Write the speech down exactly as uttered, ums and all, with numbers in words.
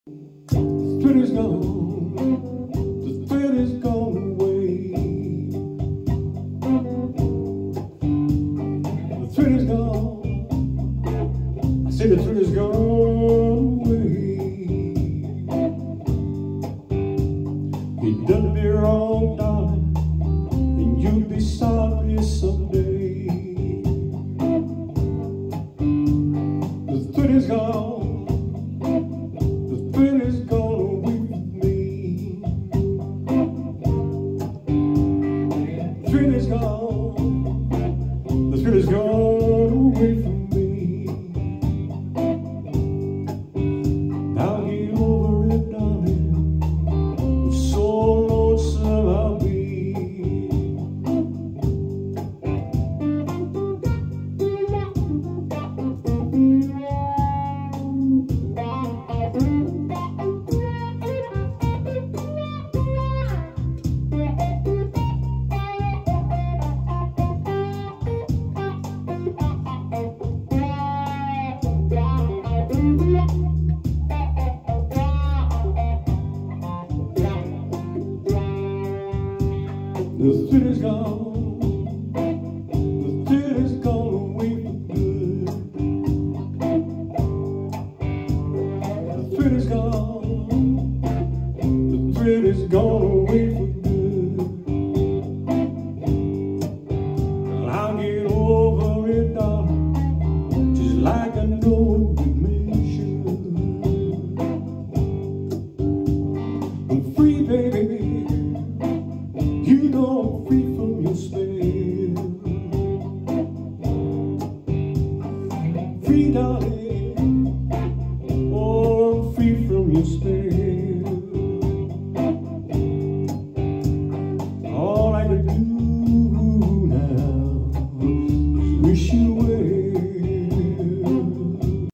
The thread is gone, the thread is gone away. The thread is gone, I say the thread is gone away. You done me wrong, darling, and you'll be sorry someday. The thread is gone, the thread is gone away with me. The thread is gone, the thread is gone away from me. Now get over it, darling, I'm so lonesome I'll be. The thread is gone, the thread is gone away for good. The thread is gone, the thread is gone away for good. Well, I'll get over it, darling, just like I know you may should. I'm free, baby. You know I'm free from your spell. Free, darling, oh, I'm free from your spell.